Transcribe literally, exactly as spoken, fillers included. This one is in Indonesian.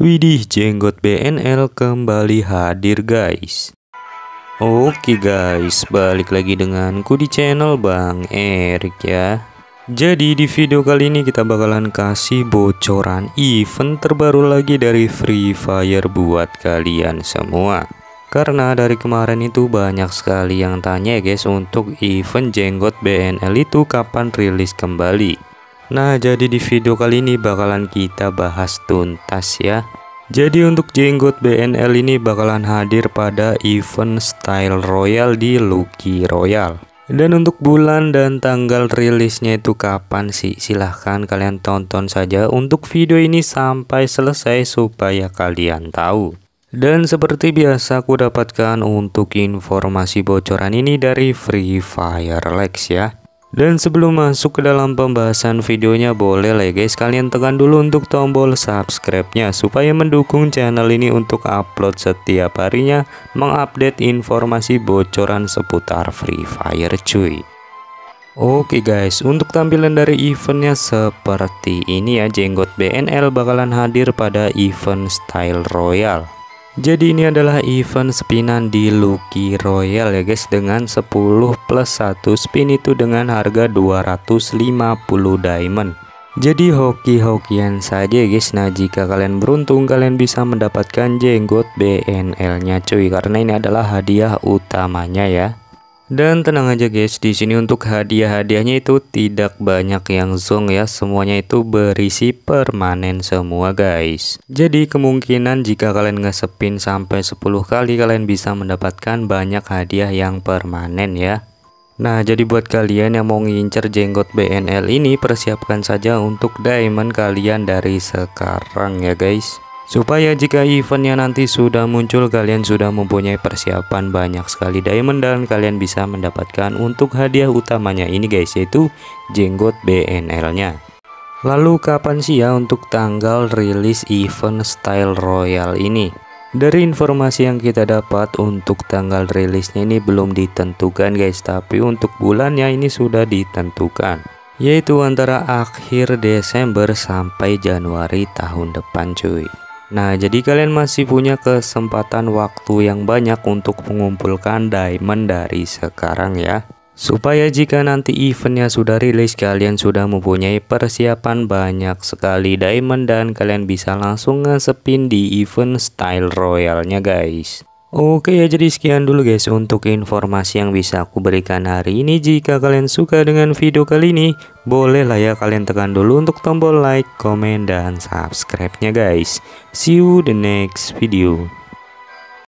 Widih, jenggot B N L kembali hadir guys. Oke guys, balik lagi denganku di channel Bang Erik ya. Jadi di video kali ini kita bakalan kasih bocoran event terbaru lagi dari Free Fire buat kalian semua. Karena dari kemarin itu banyak sekali yang tanya guys, untuk event jenggot B N L itu kapan rilis kembali. Nah, jadi di video kali ini bakalan kita bahas tuntas ya. Jadi untuk jenggot B N L ini bakalan hadir pada event Style Royal di Lucky Royal. Dan untuk bulan dan tanggal rilisnya itu kapan sih? Silahkan kalian tonton saja untuk video ini sampai selesai supaya kalian tahu. Dan seperti biasa aku dapatkan untuk informasi bocoran ini dari Free Fire Lex ya. Dan sebelum masuk ke dalam pembahasan videonya, boleh lah guys kalian tekan dulu untuk tombol subscribe-nya supaya mendukung channel ini untuk upload setiap harinya, mengupdate informasi bocoran seputar Free Fire cuy. Oke guys, untuk tampilan dari eventnya seperti ini ya. Jenggot B N L bakalan hadir pada event Style Royal. Jadi ini adalah event spinan di Lucky Royal ya guys, dengan sepuluh plus satu spin itu dengan harga dua ratus lima puluh diamond. Jadi hoki-hokian saja guys. Nah, jika kalian beruntung kalian bisa mendapatkan jenggot B N L nya cuy, karena ini adalah hadiah utamanya ya. Dan tenang aja guys, di sini untuk hadiah-hadiahnya itu tidak banyak yang zong ya, semuanya itu berisi permanen semua guys. Jadi kemungkinan jika kalian nge-spin sampai sepuluh kali kalian bisa mendapatkan banyak hadiah yang permanen ya. Nah, jadi buat kalian yang mau ngincer jenggot B N L ini, persiapkan saja untuk diamond kalian dari sekarang ya guys. Supaya jika eventnya nanti sudah muncul, kalian sudah mempunyai persiapan banyak sekali diamond dan kalian bisa mendapatkan untuk hadiah utamanya ini guys, yaitu jenggot B N L nya. Lalu kapan sih ya untuk tanggal rilis event Style Royal ini? Dari informasi yang kita dapat, untuk tanggal rilisnya ini belum ditentukan guys, tapi untuk bulannya ini sudah ditentukan, yaitu antara akhir Desember sampai Januari tahun depan cuy. Nah, jadi kalian masih punya kesempatan waktu yang banyak untuk mengumpulkan diamond dari sekarang ya. Supaya jika nanti eventnya sudah rilis, kalian sudah mempunyai persiapan banyak sekali diamond dan kalian bisa langsung nge-spin di event Style Royalnya guys. Oke ya, jadi sekian dulu guys untuk informasi yang bisa aku berikan hari ini. Jika kalian suka dengan video kali ini, boleh lah ya kalian tekan dulu untuk tombol like, komen, dan subscribe-nya guys. See you the next video.